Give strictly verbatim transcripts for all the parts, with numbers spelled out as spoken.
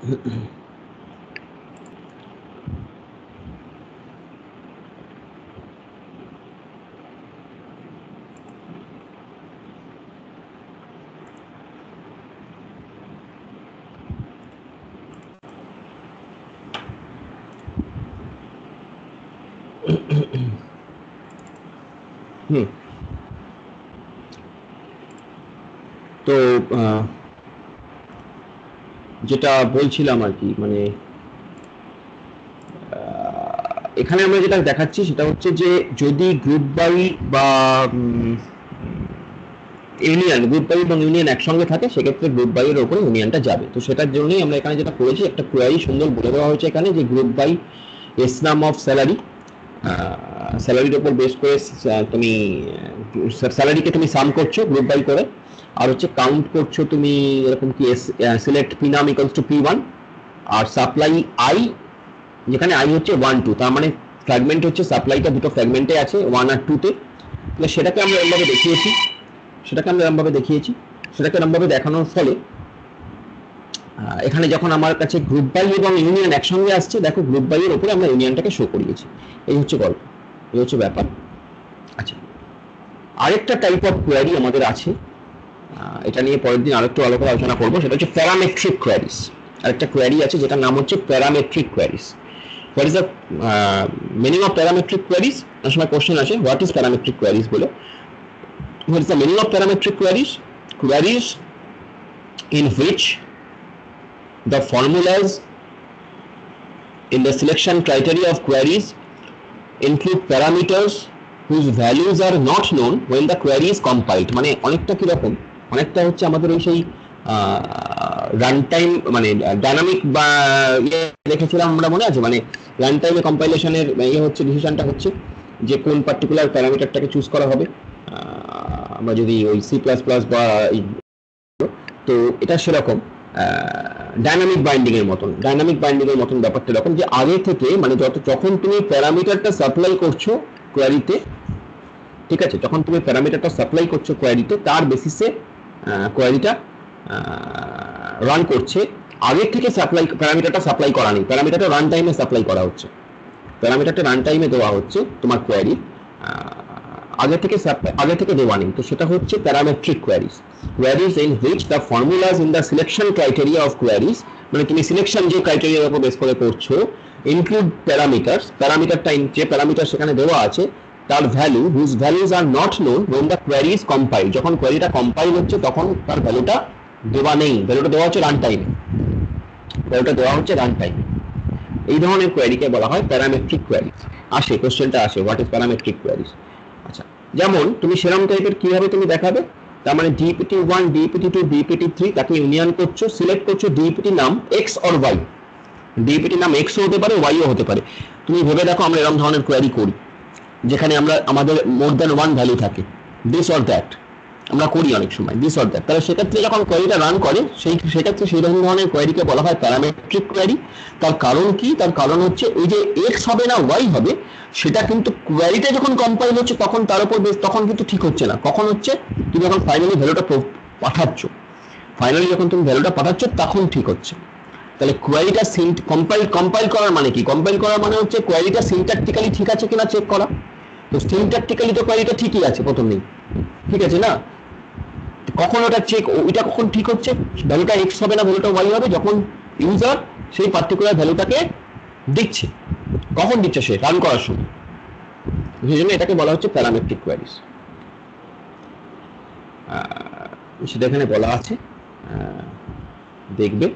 হুম তো যেটা বলছিলাম আর কি, মানে এখানে আমরা যেটা দেখাচ্ছি সেটা হচ্ছে যে যদি গ্রুপ বাই বা ইউনিয়ন, গ্রুপ বাই এবং ইউনিয়ন একসঙ্গে থাকে সেক্ষেত্রে গ্রুপ বাই এর উপরে ইউনিয়নটা যাবে। তো সেটার জন্যই আমরা এখানে যেটা করেছি, একটা কোয়ারি সুন্দর বলে দেওয়া হয়েছে এখানে যে গ্রুপ বাই এস নাম অফ স্যালারি, স্যালারির উপর বেস করে তুমি স্যালারিকে তুমি সাম করছো গ্রুপ বাই করে, আর হচ্ছে কাউন্ট করছো তুমি এরকম কি সিলেক্ট পি নাম ইকুয়ালস টু পি ওয়ান, আর সাপ্লাই আই যেখানে আই হচ্ছে ওয়ান টু, তার মানে ফ্র্যাগমেন্ট হচ্ছে সাপ্লাইটা দুটো ফ্র্যাগমেন্টে আছে ওয়ান আর টুতে। তাহলে সেটাকে আমরা এরমভাবে দেখিয়েছি সেটাকে আমরা এরমভাবে দেখিয়েছি সেটাকে এরমভাবে দেখানোর ফলে এখানে যখন আমার কাছে গ্রুপ বাই এবং ইউনিয়ন একসঙ্গে আসছে, দেখো গ্রুপ বাই এর উপরে আমরা ইউনিয়নটাকে শো করিয়েছি। এই হচ্ছে গল্প, এই হচ্ছে ব্যাপার। আচ্ছা, আরেকটা টাইপ অফ কোয়ারি আমাদের আছে, এটা নিয়ে পরের দিন আরেকটু আলোক আলোচনা করবো, সেটা হচ্ছে প্যারামেট্রিক কোয়ারিজ। আরেকটা কোয়ারি আছে যেটার নাম হচ্ছে parametric queries. What is the meaning of parametric queries? অনেক সময় কোশ্চেন আছে হোয়াট ইজ প্যারামেট্রিক কোয়ারিজ বলে। What is the meaning of parametric queries? Queries in which the formulas in the selection criteria of queries include parameters whose values are not known when the query is compiled। মানে অনেকটা কি রকম, অনেকটা হচ্ছে আমাদের ওই সেই রান টাইম মানে ডাইনামিক বা ইয়ে দেখেছিলাম আমরা, মনে আছে? মানে রান টাইমে কম্পাইলেশনের ইয়ে হচ্ছে, ডিসিশনটা হচ্ছে যে কোন পার্টিকুলার প্যারামিটারটাকে চুজ করা হবে। আমরা যদি ওই সি প্লাস প্লাস বা, তো এটা সেরকম ডাইনামিক বাইন্ডিং এর মতন ডাইনামিক বাইন্ডিং এর মতন ব্যাপারটা এরকম যে আগে থেকে, মানে যত যখন তুমি প্যারামিটারটা সাপ্লাই করছো কোয়ারিতে, ঠিক আছে, যখন তুমি প্যারামিটারটা সাপ্লাই করছো কোয়ারিতে, তার বেসিসে কোয়ারিটা রান করছে। আগে থেকে সাপ্লাই প্যারামিটারটা সাপ্লাই করা নেই, প্যারামিটারটা রান টাইমে সাপ্লাই করা হচ্ছে, প্যারামিটারটা রান টাইমে দেওয়া হচ্ছে তোমার কোয়ারি, আগে থেকে আগে থেকে দেওয়া নেই। তো সেটা হচ্ছে parametric queries. Queries in which the formulas in the selection criteria of queries, মানে তুমি সিলেকশন যে ক্রাইটেরিয়ার উপর বেস করে করছো, ইনক্লুড প্যারামিটারস, প্যারামিটারটা যে প্যারামিটার সেখানে দেওয়া আছে তার value whose values are not known when the query is compiled। যখন কোয়ারিটা কম্পাইল হচ্ছে তখন তার ভ্যালুটা দেওয়া নেই, ভ্যালুটা দেওয়া হচ্ছে রান টাইমে, ভ্যালুটা দেওয়া হচ্ছে রান টাইমে। এই ধরনের কোয়ারিকে বলা হয় প্যারামেট্রিক কোয়ারিজ। আসে কোশ্চেনটা আসে, হোয়াট ইজ প্যারামেট্রিক কোয়ারিজ? আচ্ছা, যেমন তুমি সেরকম টাইপের কিভাবে তুমি দেখাবে, তার মানে DPT one, DPT two, DPT three, তাকে ইউনিয়ন করছো, সিলেক্ট করছো ডিপিটি নাম এক্স অর ওয়াই। ডিপিটি নাম এক্সও হতে পারে, ওয়াইও হতে পারে। তুমি ভেবে দেখো আমরা এরকম ধরনের কোয়ারি করি যেখানে আমরা আমাদের মোর দ্যান ওয়ান ভ্যালু থাকে, দিস অর দ্যাট আমরা করি অনেক সময়, দিস অর দ্যাট। তাহলে সেক্ষেত্রে যখন কোয়ারিটা রান করে সেই সেক্ষেত্রে সেই ধরনের কোয়ারিকে বলা হয় প্যারামেট্রিক কোয়ারি। তার কারণ কি? তার কারণ হচ্ছে এই যে এক্স হবে না ওয়াই হবে, সেটা কিন্তু কোয়ারিটা যখন কম্পাইল হচ্ছে তখন তার উপর বেশ তখন কিন্তু ঠিক হচ্ছে না। কখন হচ্ছে? তুমি যখন ফাইনালি ভ্যালুটা পাঠাচ্ছ, ফাইনালি যখন তুমি ভ্যালুটা পাঠাচ্ছ তখন ঠিক হচ্ছে। তাহলে কোয়ারিটা কম্পাইল কম্পাইল করার মানে কি? কম্পাইল করার মানে হচ্ছে কোয়ারিটা সিনট্যাকটিক্যালি ঠিক আছে কিনা চেক করা। তো সিনট্যাকটিক্যালি তো কোয়ারিটা ঠিকই আছে প্রথমেই, ঠিক আছে না? কখন ওটা চেক, ওইটা কখন ঠিক হচ্ছে? ভ্যালুটা এক্স হবে না ভ্যালুটা ওয়াই হবে যখন ইউজার সেই পার্টিকুলার ভ্যালুটাকে দিচ্ছে। কখন দিচ্ছে? সে রান করার সময়। সেই জন্য এটাকে বলা হচ্ছে প্যারামেট্রিক কোয়ারিজ। সেটা এখানে বলা আছে, দেখবে।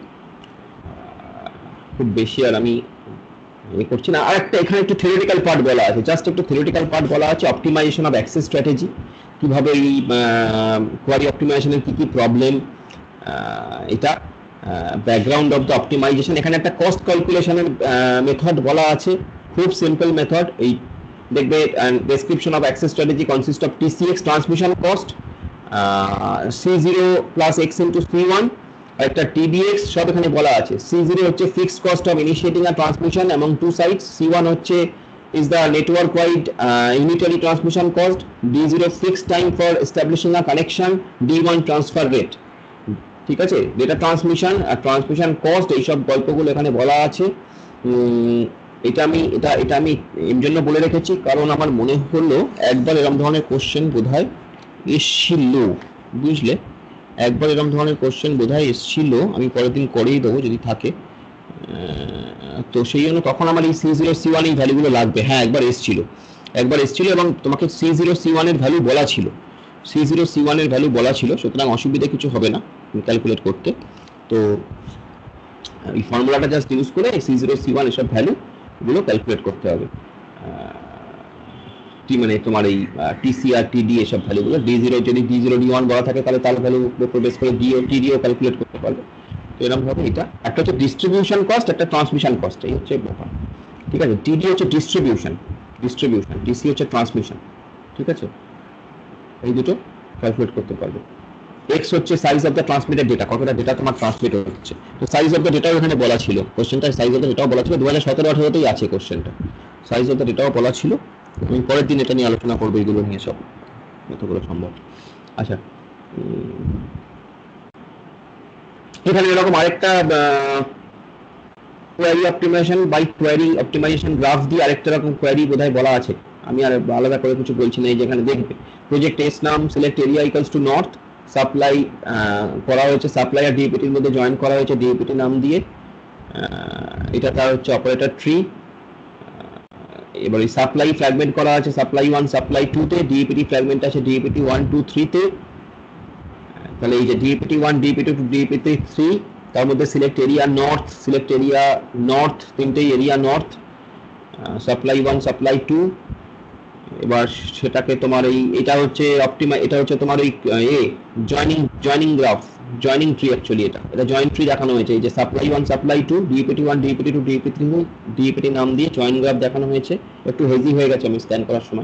খুব বেশি আর আমি এ করছি না। আর একটা এখানে একটু থিওরিটিক্যাল পার্ট বলা আছে, জাস্ট একটু থিওরিটিক্যাল পার্ট বলা আছে, অপটিমাইজেশন অফ অ্যাক্সেস স্ট্র্যাটেজি, কিভাবে এই কোয়ারি অপটিমাইজেশনের কি কি প্রবলেম, এটা ব্যাকগ্রাউন্ড অফ দ্য অপটিমাইজেশন। এখানে একটা কস্ট ক্যালকুলেশনের মেথড বলা আছে, খুব সিম্পল মেথড। এই দেখবে description of access strategy consist of TCX transmission cost, C zero plus X into C one, একটা টিডিএক্স, সব এখানে বলা আছে। সি জিরো হচ্ছে fixed cost of initiating a transmission among two sites, C one হচ্ছে is the network wide uh, unitary transmission cost, D zero fixed time for establishing a connection, D one transfer rate, ঠিক আছে, data transmission আর transmission cost এইসব গল্পগুলো এখানে বলা আছে। এটা আমি এটা এটা আমি এর জন্য বলে রেখেছি কারণ আমার মনে হলো একবার এরকম ধরনের কোশ্চেন বোধহয় এসেছিল, বুঝলে, একবার এরকম ধরনের কোশ্চেন বোধহয় এসেছিল, আমি পরের দিন করেই দেবো যদি থাকে। তো সেই জন্য তখন আমার এই সি জিরো সি ওয়ান এই ভ্যালুগুলো লাগবে। হ্যাঁ একবার এসেছিল, একবার এসেছিল এবং তোমাকে সি জিরো সি ওয়ান এর ভ্যালু বলা ছিল, সি জিরো সি ওয়ান এর ভ্যালু বলা ছিল, সুতরাং অসুবিধা কিছু হবে না ক্যালকুলেট করতে। তো এই ফর্মুলাটা জাস্ট ইউজ করে সি জিরো সি ওয়ান এসব ভ্যালু গুলো ক্যালকুলেট করতে হবে। টি মানে তোমার এই টিসি আর টিডি এসব ভ্যালুগুলো, ডি জিরো যদি ডি জিরো ডি ওয়ান বলা থাকে তাহলে তার ভ্যালু বেস করে ডি ও টিডিও ক্যালকুলেট করতে পারবে। তো এরকম ভাবে এটা একটা হচ্ছে ডিস্ট্রিবিউশন কস্ট, একটা ট্রান্সমিশন কস্ট, এই হচ্ছে ব্যাপার। ঠিক আছে, টিডি হচ্ছে ডিস্ট্রিবিউশন, ডিস্ট্রিবিউশন, টিসি হচ্ছে ট্রান্সমিশন। ঠিক আছে, এই দুটো ক্যালকুলেট করতে পারবে। এক্স হচ্ছে size of the transmitted data, কতটা ডেটা তোমার ট্রান্সমিট হচ্ছে। তো সাইজ অফ দ্য ডেটাও এখানে বলা ছিল, কোশ্চেনটা সাইজ অফ দ্য ডেটাও বলা ছিল, দু হাজার সতেরো আঠারোতেই আছে কোশ্চেনটা, সাইজ অফ দ্য ডেটাও বলা ছিল। আমি পরের দিন এটা নিয়ে আলোচনা করবো, এগুলো নিয়ে সব যতগুলো সম্ভব। আচ্ছা, এখানে এরকম আরেকটা query optimization by query optimization graph দিয়ে আরেকটা রকম কোয়ারি বোধহয় বলা আছে, আমি আর আলাদা করে কিছু বলছি না। এই যেখানে দেখবে প্রজেক্ট এস নাম select area equals to north, supply করা হয়েছে, সাপ্লাই আর ডিএপিটির মধ্যে জয়েন করা হয়েছে ডিএপিটি নাম দিয়ে, এটা তার হচ্ছে অপারেটর ট্রি। এবার এই সাপ্লাই ফ্র্যাগমেন্ট করা আছে সাপ্লাই ওয়ান সাপ্লাই টু তে, ডিএপিটি ফ্র্যাগমেন্ট আছে ডিএপিটি ওয়ান টু থ্রি তে। তাহলে এই যে DAPT one DAPT two DAPT three, তার মধ্যে select area north, select area north, তিনটেই area north, supply one supply two. এবার সেটাকে তোমার এই এটা হচ্ছে অপটিমাই, এটা হচ্ছে তোমার ওই এ joining joining graph, joining tree actually এটা এটা জয়েন ট্রি দেখানো হয়েছে। এই যে supply one supply two DAPT one DAPT two DAPT three DAPT নাম দিয়ে জয়েন গ্রাফ দেখানো হয়েছে, একটু হেজি হয়ে গেছে আমি স্ক্যান করার সময়।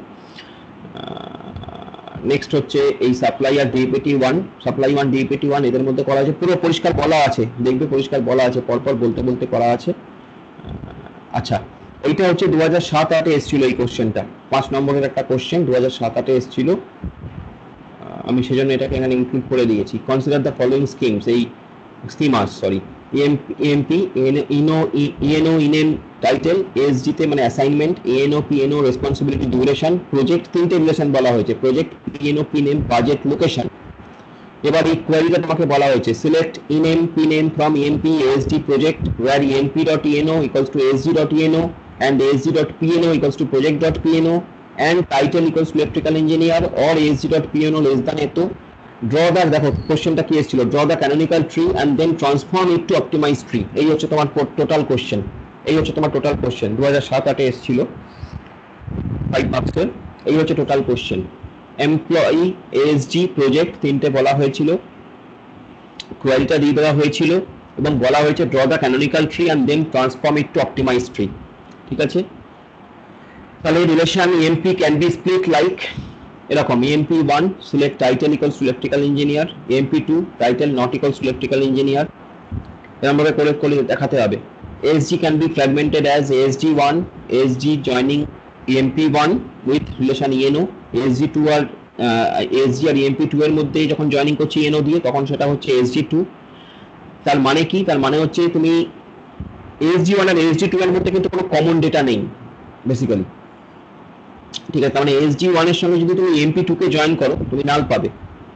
নেক্সট হচ্ছে এই সাপ্লাই আর DAPT one, supply one DAPT one এদের মধ্যে করা আছে, পুরো পরিষ্কার বলা আছে, দেখবে পরিষ্কার বলা আছে, পরপর বলতে বলতে করা আছে। আচ্ছা, এইটা হচ্ছে দু হাজার সাত আটে এসেছিল এই কোশ্চেনটা, পাঁচ নম্বরের একটা কোশ্চেন দু হাজার সাত আটে এসেছিল, আমি সেজন্য এটাকে এখানে ইনক্লুড করে দিয়েছি। কনসিডার দ্য ফলোইং স্কিমস, এই schemas sorry EMP ENO ENO ENAME title, SG তে মানে assignment, ANO PNO responsibility duration, project তিনটে রিলেশন বলা হয়েছে, project PNO PNAME budget location. এবার এই কোয়েরিটা তোমাকে বলা হয়েছে select ENAME PNAME from EMP SG project where emp.eno equals to sg.eno and sg.pno equals to project.pno and title equals to electrical engineer or sg.pno less than eto. Draw the, দেখো কোশ্চেনটা কি এসেছিল, draw the canonical tree and then transform it to optimized tree। এই হচ্ছে তোমার total question, এই হচ্ছে তোমার টোটাল কোশ্চেন দু হাজার সাত আটে এসেছিল ফাইভ মার্কসের। এই হচ্ছে total question. Employee SG project তিনটে বলা হয়েছিল, কোয়ারিটা দিয়ে দেওয়া হয়েছিল এবং বলা হয়েছে draw the canonical tree and then transform it to optimize tree. ঠিক আছে, তাহলে relation EMP can be split like এরকম, EMP one select title equals to electrical engineer, EMP two title not equals to electrical engineer, এরকম ভাবে করে করে দেখাতে হবে। SG can be fragmented as SG one, SG joining EMP one with relation ENO, SG two আর SG আর EMP two এর মধ্যে যখন জয়নিং করছি ইএনও দিয়ে তখন সেটা হচ্ছে এসজি টু। তার মানে কি, তার মানে হচ্ছে তুমি এসজি ওয়ান আর এসজি টু এর মধ্যে কিন্তু কোনো কমন ডেটা নেই বেসিক্যালি। ঠিক আছে, তার মানে এসজি ওয়ান এর সঙ্গে যদি তুমি ইএমপি টু কে জয়েন করো তুমি নাল পাবে।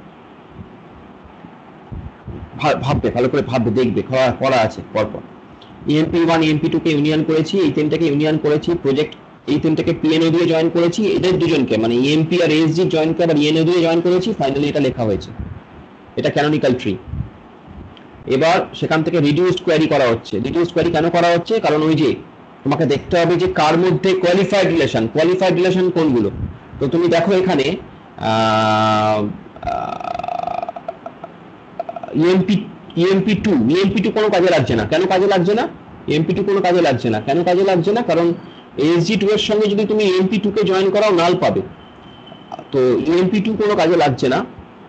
ভাববে ভালো করে, ভাববে, দেখবে করা আছে পরপর। ইএমপি ওয়ান ইএমপি টু কে ইউনিয়ন করেছি, এই তিনটাকে ইউনিয়ন করেছি, প্রজেক্ট এই তিনটাকে পিএনও দিয়ে জয়েন করেছি, এদের দুজনকে মানে ইএমপি আর এসজি জয়েনকে আবার ইএনও দিয়ে জয়েন করেছি, ফাইনালি এটা লেখা হয়েছে, এটা ক্যানোনিক্যাল ট্রি। এবার সেখান থেকে রিডিউসড কোয়ারি করা হচ্ছে। রিডিউসড কোয়ারি কেন করা হচ্ছে, কারণ ওই যে তোমাকে দেখতে হবে যে কার মধ্যে কোয়ালিফাইড রিলেশন, কোয়ালিফাইড রিলেশন কোনগুলো। তো তুমি দেখো এখানে EMP EMP two EMP two কোনো কাজে লাগছে না। কেন কাজে লাগছে না? ইএমপি টু কোনো কাজে লাগছে না। কেন কাজে লাগছে না? কারণ এসজি টু এর সঙ্গে যদি তুমি ইএমপি টু কে জয়েন করাও নাল পাবে। তো ইএমপি টু কোনো কাজে লাগছে না।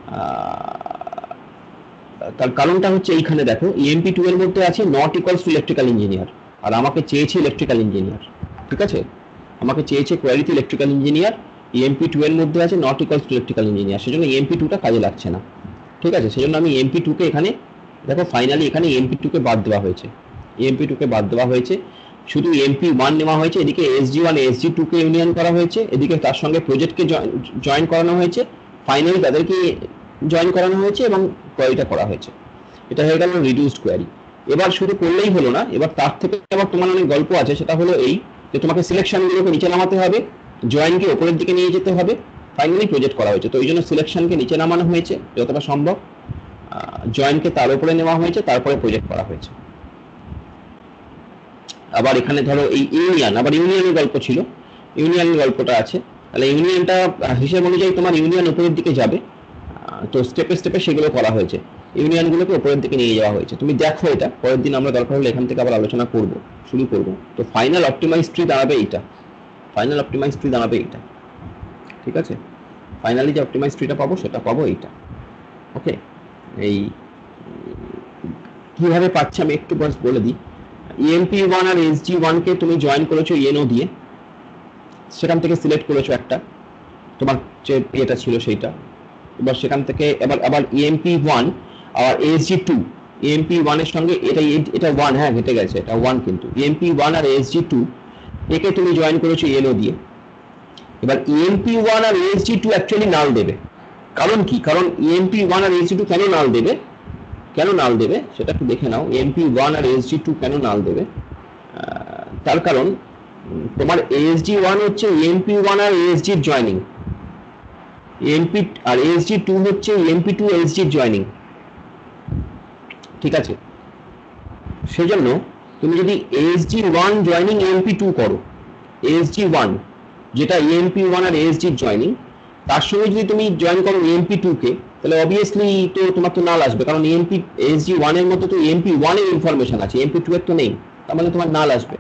তার কারণটা হচ্ছে এইখানে দেখো, ইএমপি টু এর মধ্যে আছে not equals to electrical engineer, আর আমাকে চেয়েছে ইলেকট্রিক্যাল ইঞ্জিনিয়ার। ঠিক আছে, আমাকে চেয়েছে quality electrical engineer, EMP two এর মধ্যে আছে not equals to electrical engineer, সেজন্য ইএমপি টু টা কাজে লাগছে না। ঠিক আছে, সেজন্য আমি ইএমপি টু কে এখানে দেখো ফাইনালি এখানে এমপি টু কে বাদ দেওয়া হয়েছে, এমপি টু কে বাদ দেওয়া হয়েছে, শুধু এমপি ওয়ান নেওয়া হয়েছে, এদিকে এসজি ওয়ান এসজি টু কে ইউনিয়ন করা হয়েছে, এদিকে তার সঙ্গে প্রজেক্টকে জয়েন করানো হয়েছে, ফাইনালি তাদেরকে জয়েন করানো হয়েছে এবং কোয়ারিটা করা হয়েছে। এটা হয়ে গেল রিডিউসড কোয়ারি। এবার শুধু করলেই হলো না, এবার তার থেকে আবার তোমার অনেক গল্প আছে, সেটা হলো এই যে তোমাকে সিলেকশনগুলোকে নিচে নামাতে হবে, জয়েনকে উপরের দিকে নিয়ে যেতে হবে, ফাইনালি প্রজেক্ট করা হয়েছে। তো এই জন্য সিলেকশনকে নিচে নামানো হয়েছে যতটা সম্ভব, জয়েনকে তার উপরে নেওয়া হয়েছে, তারপরে প্রজেক্ট করা হয়েছে। আবার এখানে ধরো এই ইউনিয়ন, আবার ইউনিয়নের গল্প ছিল, ইউনিয়নের গল্পটা আছে, তাহলে ইউনিয়নটা হিসেব অনুযায়ী তোমার ইউনিয়ন উপরের দিকে যাবে, তো স্টেপে স্টেপে সেগুলো করা হয়েছে, ইউনিয়নগুলোকে উপরের দিকে নিয়ে যাওয়া হয়েছে। তুমি দেখো এটা পরের দিন আমরা দরকার হলে এখান থেকে আবার আলোচনা করব, শুরু করব। তো ফাইনাল অপটিমাইজ ট্রি দাঁড়াবে এইটা, ফাইনাল অপটিমাইজ ট্রি দাঁড়াবে এইটা, ঠিক আছে? ফাইনালি যে অপটিমাইজ ট্রিটা পাবো সেটা পাবো এইটা। ওকে, এই কিভাবে পাচ্ছি আমি একটু বাস বলে দিই। ইএমপি ওয়ান আর এসজি ওয়ান কে তুমি জয়েন করেছো ইএনও দিয়ে, সেখান থেকে সিলেক্ট করেছো একটা তোমার যে এটা ছিল সেইটা, এবার সেখান থেকে এবার আবার ইএমপি ওয়ান আর এসজি টু, ইএমপি ওয়ান এর সঙ্গে এটা এটা ওয়ান, হ্যাঁ ঘেটে গেছে, এটা ওয়ান, কিন্তু ইএমপি ওয়ান আর এসজি টু একে তুমি জয়েন করেছো ইএনও দিয়ে। এবার ইএমপি ওয়ান আর এসজি টু অ্যাকচুয়ালি নাল দেবে, কারণ কি? কারণ ইএমপি ওয়ান আর এসজি টু কেন নাল দেবে, কেন নাল দেবে সেটা একটু দেখে নাও। এমপি ওয়ান আর এসজি টু কেন নাল দেবে, তার কারণ তোমার এসজি ওয়ান হচ্ছে এমপি ওয়ান আর এসজির জয়নিং, এমপি আর এসজি টু হচ্ছে এমপি টু এসজির জয়নিং, ঠিক আছে? সেজন্য তুমি যদি SG one joining MP two করো, এসজি ওয়ান যেটা এমপি ওয়ান আর এসজির জয়নিং, তার সঙ্গে যদি তুমি জয়েন করো এমপি টু কে, তাহলে অবভিয়াসলি তো তোমার তো নাল আসবে, কারণ এমপি এসজি ওয়ান এর মতো তো এমপি ওয়ান এর ইনফরমেশন আছে, এমপি টু এর তো নেই, তার মানে তোমার নাল আসবে।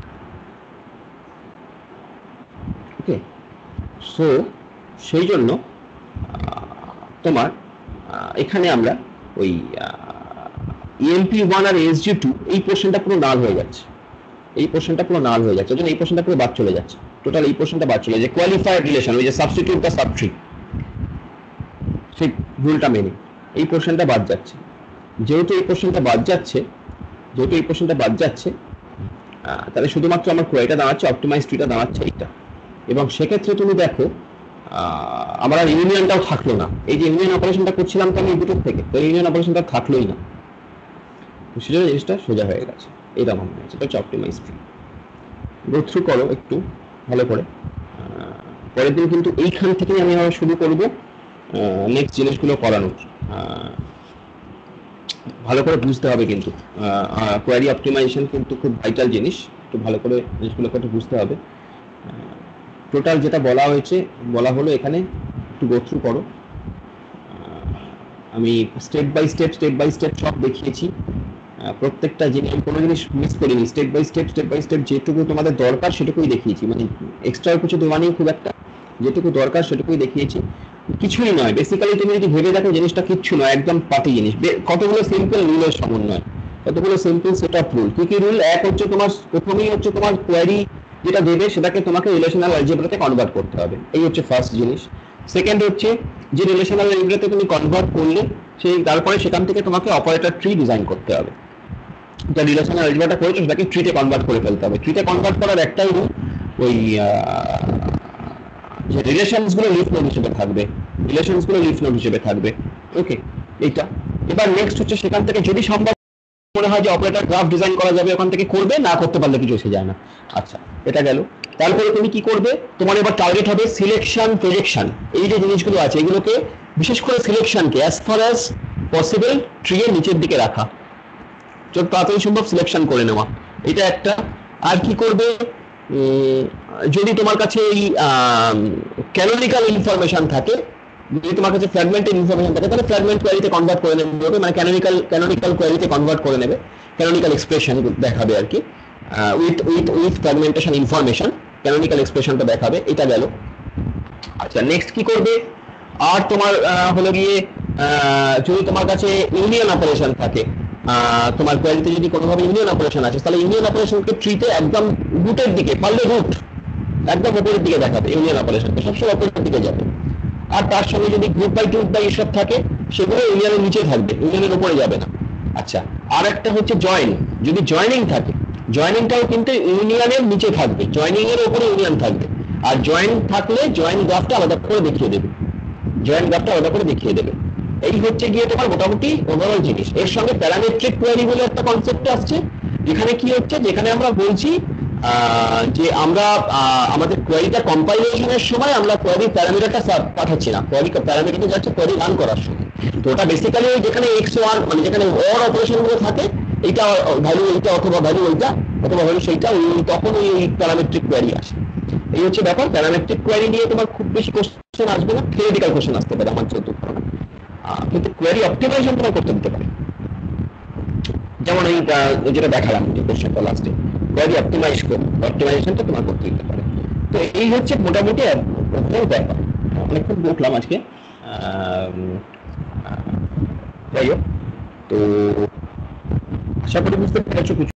ওকে, সো সেই জন্য তোমার এখানে আমরা ওই ইএমপি ওয়ান আর এসজি টু এই পোর্শনটা পুরো নাল হয়ে যাচ্ছে, এই পোর্শনটা পুরো নাল হয়ে যাচ্ছে, এই পোর্শনটা পুরো বাদ চলে যাচ্ছে, টোটাল এই পোর্শনটা বাদ চলে যাচ্ছে। কোয়ালিফায়ার রিলেশন, ওই যে সাবস্টিটিউট বা সাবট্রি, সেই রুলটা মেনে এই পোর্শনটা বাদ যাচ্ছে। যেহেতু এই পোর্শনটা বাদ যাচ্ছে, যেহেতু এই পোর্শনটা বাদ যাচ্ছে, তাহলে শুধুমাত্র আমার কোয়ারিটা দাঁড়াচ্ছে, অপটিমাইজ ট্রিটা দাঁড়াচ্ছে এইটা। এবং সেক্ষেত্রে তুমি দেখো আমার আর ইউনিয়নটাও থাকলো না, এই যে ইউনিয়ন অপারেশনটা করছিলাম তো আমি দুটোর থেকে, তো ইউনিয়ন অপারেশনটা থাকলোই না, সেজন্য জিনিসটা সোজা হয়ে গেছে, এটা মনে হয়েছে। এটা হচ্ছে অপটিমাইজ ট্রি। গো থ্রু করো একটু ভালো করে, পরের দিন কিন্তু এইখান থেকেই আমি আবার শুরু করবো নেক্সট জিনিসগুলো করানোর। ভালো করে বুঝতে হবে কিন্তু কোয়ারি অপটিমাইজেশন কিন্তু খুব ভাইটাল জিনিস, একটু ভালো করে জিনিসগুলোকে একটু বুঝতে হবে। টোটাল যেটা বলা হয়েছে, বলা হলো এখানে একটু গো থ্রু করো। আমি step by step step by step সব দেখিয়েছি, প্রত্যেকটা জিনিস আমি কোনো জিনিস মিস করিনি, step by step step by step যেটুকু তোমাদের দরকার সেটুকুই দেখিয়েছি, মানে এক্সট্রা কিছু দেওয়া নেই খুব একটা, যেটুকু দরকার সেটুকুই দেখিয়েছি, কিছুই নয়। বেসিক্যালি তুমি যদি ভেবে দেখো জিনিসটা কিচ্ছু নয়, একদম পাটি জিনিস, কতগুলো সিম্পল রুলের সমন্বয়, কতগুলো সিম্পল সেট অফ রুল। কি কি রুল? এক হচ্ছে তোমার প্রথমেই হচ্ছে তোমার কোয়ারি যেটা দেবে সেটাকে তোমাকে রিলেশনাল অ্যালজেব্রাতে কনভার্ট করতে হবে, এই হচ্ছে ফার্স্ট জিনিস। সেকেন্ড হচ্ছে যে রিলেশনাল অ্যালজেব্রাতে তুমি কনভার্ট করলে সেই তারপরে সেখান থেকে তোমাকে অপারেটর ট্রি ডিজাইন করতে হবে, যা রিলেশনাল অ্যালজেব্রাটা করেছো সেটাকে ট্রিতে কনভার্ট করে ফেলতে হবে। ট্রিতে কনভার্ট করার একটাই রুল, ওই যে রিলেশনস গুলো লিফ নোড হিসেবে থাকবে, রিলেশনস গুলো লিফ নোড হিসেবে থাকবে। ওকে, এইটা। এবার নেক্সট হচ্ছে সেখান থেকে যদি সম্ভব মনে হয় যে অপারেটর গ্রাফ ডিজাইন করা যাবে, ওখান থেকে করবে, না করতে পারলে কিছু এসে যায় না। আচ্ছা, এটা গেল। তারপরে তুমি কি করবে, তোমার এবার টার্গেট হবে সিলেকশন, প্রজেকশন, এই যে জিনিসগুলো আছে এগুলোকে, বিশেষ করে সিলেকশনকে as far as possible tree এর নিচের দিকে রাখা, যত তাড়াতাড়ি সম্ভব সিলেকশন করে নেওয়া, এটা একটা। আর কি করবে, যদি তোমার কাছে এই ক্যানোনিক্যাল ইনফরমেশন থাকে, যদি তোমার কাছে ফ্র্যাগমেন্টেড ইনফরমেশন থাকে, তাহলে ফ্র্যাগমেন্ট কোয়ারিতে কনভার্ট করে নেবে, মানে ক্যানোনিক্যাল ক্যানোনিক্যাল কোয়ারিতে কনভার্ট করে নেবে, ক্যানোনিক্যাল এক্সপ্রেশন দেখাবে আর কি, with with with fragmentation information canonical এক্সপ্রেশনটা দেখাবে, এটা গেল। আচ্ছা, নেক্সট কি করবে, আর তোমার হলো গিয়ে যদি তোমার কাছে ইউনিয়ন অপারেশন থাকে, তোমার কোয়ারিতে যদি কোনোভাবে ইউনিয়ন অপারেশন আছে, তাহলে ইউনিয়ন অপারেশনকে ট্রিতে একদম রুটের দিকে, পারলে রুট একদম উপরের দিকে দেখাবে, ইউনিয়ন অপারেশনকে সবসময় উপরের দিকে যাবে। আর তার সঙ্গে যদি গ্রুপ বাই টুপ বাই এসব থাকে, সেগুলো ইউনিয়নের নিচে থাকবে, ইউনিয়নের উপরে যাবে না। আচ্ছা, আর একটা হচ্ছে জয়েন, যদি জয়েনিং থাকে, জয়েনিংটাও কিন্তু ইউনিয়নের নিচে থাকবে, জয়েনিং এর উপরে ইউনিয়ন থাকবে, আর জয়েন থাকলে জয়েন গ্রাফটা আলাদা করে দেখিয়ে দেবে, জয়েন গ্রাফটা আলাদা করে দেখিয়ে দেবে। এই হচ্ছে গিয়ে তোমার মোটামুটি ওভারঅল জিনিস। এর সঙ্গে প্যারামেট্রিক কোয়েরি বলে একটা কনসেপ্ট আসছে, যেখানে কি হচ্ছে, যেখানে আমরা বলছি যে আমরা আমাদের কোয়েরিটা কম্পাইলেশনের সময় আমরা কোয়েরি প্যারামিটারটা পাঠাচ্ছি না, কোয়েরি প্যারামিটারটা যাচ্ছে কোয়েরি রান করার সময়। তো ওটা বেসিক্যালি যেখানে এক্স ওয়ান মানে যেখানে অর অপারেশন গুলো থাকে, এইটা ভ্যালু এইটা অথবা ভ্যালু ওইটা অথবা ভ্যালু সেইটা, তখন ওই প্যারামেট্রিক কোয়েরি আসে। এই হচ্ছে ব্যাপার। প্যারামেট্রিক কোয়েরি নিয়ে তোমার খুব বেশি কোশ্চেন আসবে না, থিওরিটিক্যাল কোশ্চেন আসতে পারে আমার যত ধারণা, কিন্তু কোয়েরি অপটিমাইজেশন তোমার করতে দিতে পারে। যেমন এই যেটা দেখালাম যে কোশ্চেনটা লাস্টে, কোয়েরি অপটিমাইজ করো, অপটিমাইজেশনটা তোমার করতে দিতে পারে। তো এই হচ্ছে মোটামুটি ব্যাপার। অনেকক্ষণ বললাম আজকে, যাই হোক, তো আশা করি বুঝতে পেরেছো কিছু।